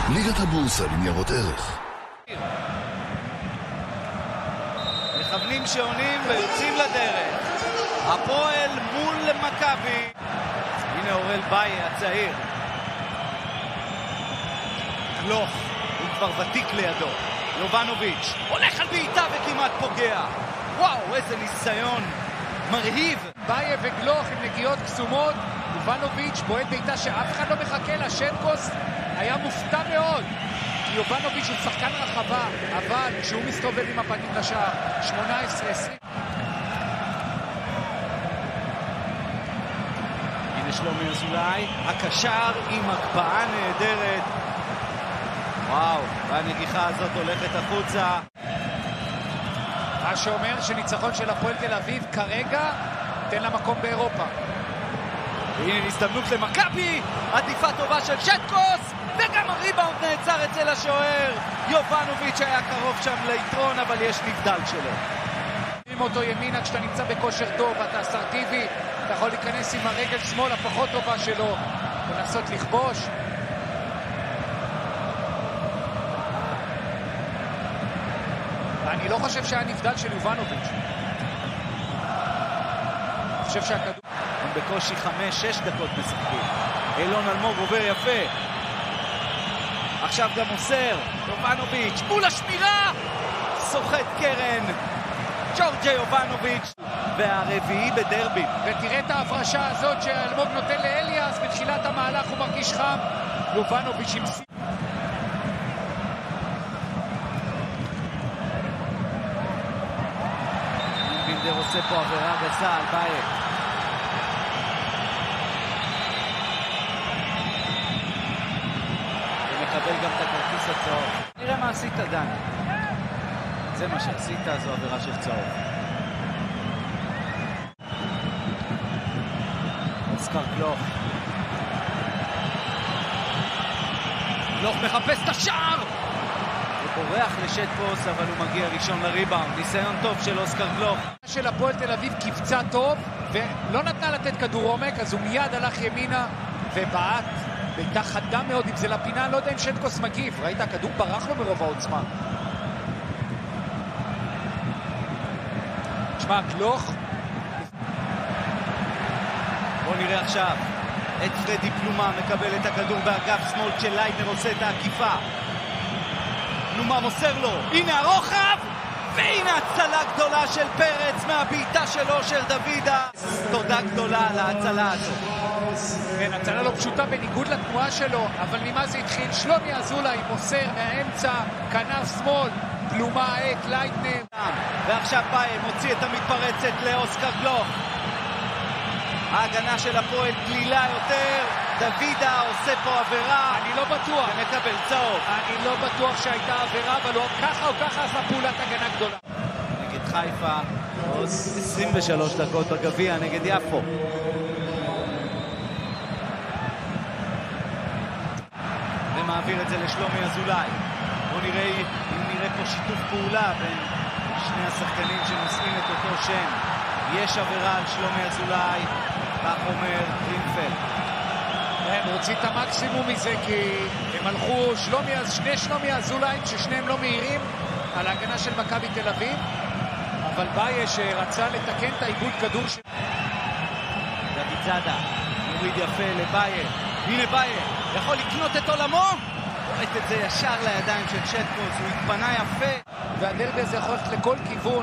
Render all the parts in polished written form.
ליגת הבורסה לניירות ערך. מכוונים שעונים ויוצאים לדרך. הפועל מול מכבי. הנה אורל ביי הצעיר. גלוך, הוא כבר ותיק לידו. יובנוביץ' הולך על בעיטה וכמעט פוגע. וואו, איזה ניסיון מרהיב. ביי וגלוך עם נגיעות קסומות. יובנוביץ' בועט בעיטה שאף אחד לא מחכה לה. שטקוס היה מופתע מאוד. יובנוביץ' הוא שחקן רחבה, אבל כשהוא מסתובב עם הפנים לשער, 18-20. הנה שלומי אזולאי, הקשר עם הקפאה נהדרת. וואו, והנגיחה הזאת הולכת החוצה. מה שאומר שניצחון של הפועל תל אביב כרגע תן לה מקום באירופה. והנה הזדמנות למכבי, עדיפה טובה של שטקוס, וגם הריבאונד נעצר אצל השוער. יובנוביץ' היה קרוב שם ליתרון, אבל יש נבדל שלו. עם אותו ימינה, כשאתה נמצא בכושר טוב, אתה אסרטיבי, אתה יכול להיכנס עם הרגל שמאל הפחות טובה שלו, ולנסות לכבוש. אני לא חושב שהיה נבדל של יובנוביץ'. אני חושב שהכדור... הם בקושי 5-6 דקות משחקים. אילון אלמוג עובר יפה. עכשיו גם מוסר. יובנוביץ' מול השמירה. סוחט קרן. ג'ורג'ה יובנוביץ'. והרביעי בדרבי. ותראה את ההפרשה הזאת שאלמוג נותן לאליאס. בתחילת המהלך הוא מרגיש חם. יובנוביץ' עם סי... בילדר עושה פה עבירה גסה על בייק. ומקבל גם את הכרטיס הצהוב. נראה מה עשית, דני. זה מה שעשית, זו עבירה של צהוב. אוסקר גלוך. גלוך מחפש את השער! הוא בורח לשטקוס, אבל הוא מגיע ראשון לריבאונד. ניסיון טוב של אוסקר גלוך. של הפועל תל אביב קיבצה טוב, ולא נתנה לתת כדור עומק, אז הוא מיד הלך ימינה ובעט. בעיטה חדה מאוד, אם זה לפינה, לא יודע אם שטקוס מגיב. ראית, הכדור ברח לו ברוב העוצמה. תשמע, גלוך. בוא נראה עכשיו. את פרדי פלומה מקבל את הכדור באגף שמאל כשלייטנר עושה את העקיפה. פלומה מוסר לו. הנה הרוחב! והנה הצלה גדולה של פרץ מהבעיטה של אושר דוידה. תודה גדולה על ההצלה הזאת. כן, הצלה לא פשוטה בניגוד לתנועה שלו, אבל ממה זה התחיל? שלומי אזולאי מוסר מהאמצע, כנף שמאל, פלומה את לייטנר. ועכשיו ביי מוציא את המתפרצת לאוסקר גלוך. ההגנה של הפועל גלילה יותר. דוידה עושה פה עבירה. אני לא בטוח. ומקבל צהוב. אני לא בטוח שהייתה עבירה, אבל הוא ככה או ככה עשה פעולת הגנה גדולה. נגד חיפה, עוד 23 דקות בגביע נגד יפו. ומעביר את זה לשלומי אזולאי. בואו נראה אם נראה פה שיתוף פעולה בין שני השחקנים שנושאים את אותו שם. יש עבירה על שלומי אזולאי, כך אומר גרינפלד. הם רוצים את המקסימום מזה, כי הם הלכו שני שלומי אזולאים ששניהם לא מהירים על ההגנה של מכבי תל אביב, אבל ביי שרצה לתקן את העיבוד כדור של... דוד זאדה מוריד יפה לביי. הנה ביי יכול לקנות את עולמו. רואה את זה ישר לידיים של שטקוס, הוא התפנה יפה. והדרבי הזה יכול ללכת לכל כיוון.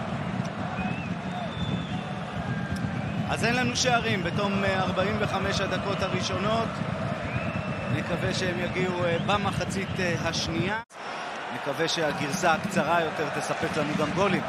אז אין לנו שערים בתום 45 הדקות הראשונות. נקווה שהם יגיעו במחצית השנייה. נקווה שהגרסה הקצרה יותר תספק לנו גם גולים.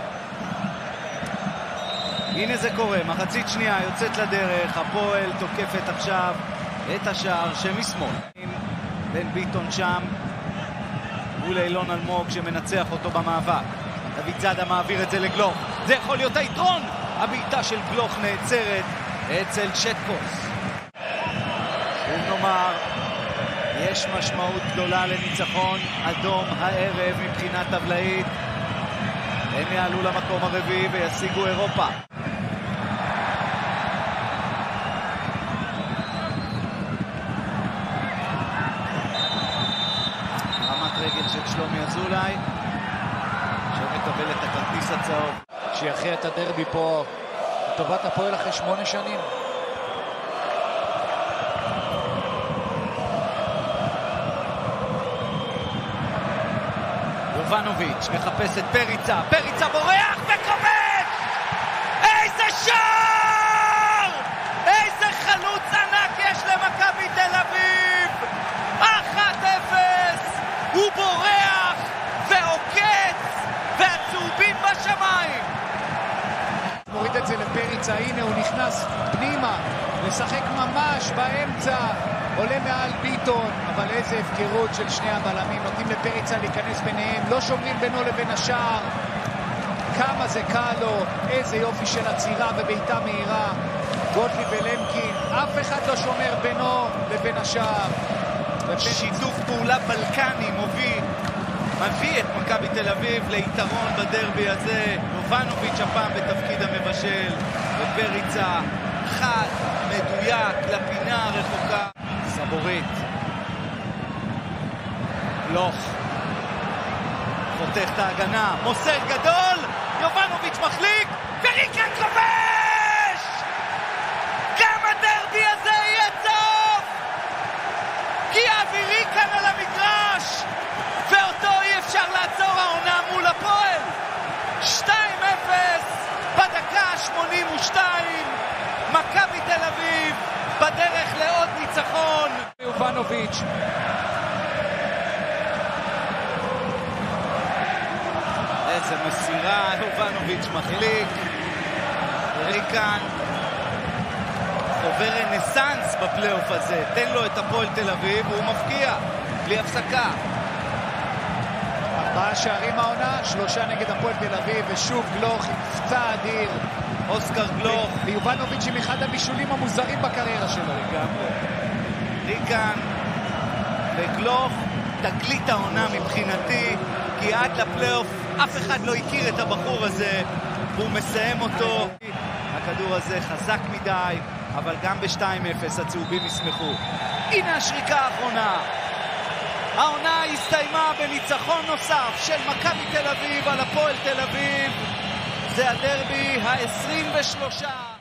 הנה זה קורה, מחצית שנייה יוצאת לדרך. הפועל תוקפת עכשיו את השער שמשמאל. בן ביטון שם מול אילון אלמוג שמנצח אותו במאבק. דוד זאדה מעביר את זה לגלוך. זה יכול להיות היתרון. הבעיטה של גלוך נעצרת אצל שטקוס. שוב נאמר, יש משמעות גדולה לניצחון אדום הערב מבחינה טבלאית. הם יעלו למקום הרביעי וישיגו אירופה. אולי, שמקבל את הכרטיס הצהוב. שיכריע את הדרבי פה לטובת הפועל אחרי 8 שנים. יובנוביץ' מחפש את פריצה, פריצה בורח וכובש! איזה שער! איזה חלוץ ענק יש למכבי תל אביב! 1-0! הוא בורח ועוקץ והצהובים בשמיים! מוריד את זה לפריצה, הנה הוא נכנס פנימה לשחק ממש באמצע, עולה מעל ביטון, אבל איזה הפקרות של שני הבלמים, נותנים לפריצה להיכנס ביניהם, לא שומרים בינו לבין השער. כמה זה קל לו, איזה יופי של עצירה ובעיטה מהירה. גוטליב ולמקין, אף אחד לא שומר בינו לבין השער. שיתוף פעולה בלקני מביא את מכבי תל אביב ליתרון בדרבי הזה. יובנוביץ' הפעם בתפקיד המבשל, ופריצה חד, מדויק, לפינה הרחוקה. סבורית, גלוך, חותך את ההגנה, מוסר גדול, יובנוביץ' מחליק, וריקן כובש! גם הדרבי הזה יהיה צהוב! כי אבי ריקן על המגרש, ואותו אי אפשר לעצור העונה מול הפועל. 2-0 בדקה 82, מכבי תל אביב בדרך לעוד ניצחון. יובנוביץ' איזה מסירה, יובנוביץ' מחליק, ריקן עובר רנסנס בפלייאוף הזה, תן לו את הפועל תל אביב והוא מפקיע בלי הפסקה. 4 שערים העונה, 3 נגד הפועל תל אביב, ושוב גלוך עם פצע אדיר. אוסקר גלוך ויובנוביץ' עם אחד הבישולים המוזרים בקריירה שלו. לגמרי. ריקן וגלוך תגלית העונה מבחינתי, כי עד לפלייאוף אף אחד לא הכיר את הבחור הזה והוא מסיים אותו. הכדור הזה חזק מדי, אבל גם ב-2-0 הצהובים ישמחו. הנה השריקה האחרונה. העונה הסתיימה בניצחון נוסף של מכבי תל אביב על הפועל תל אביב. זה הדרבי ה-23.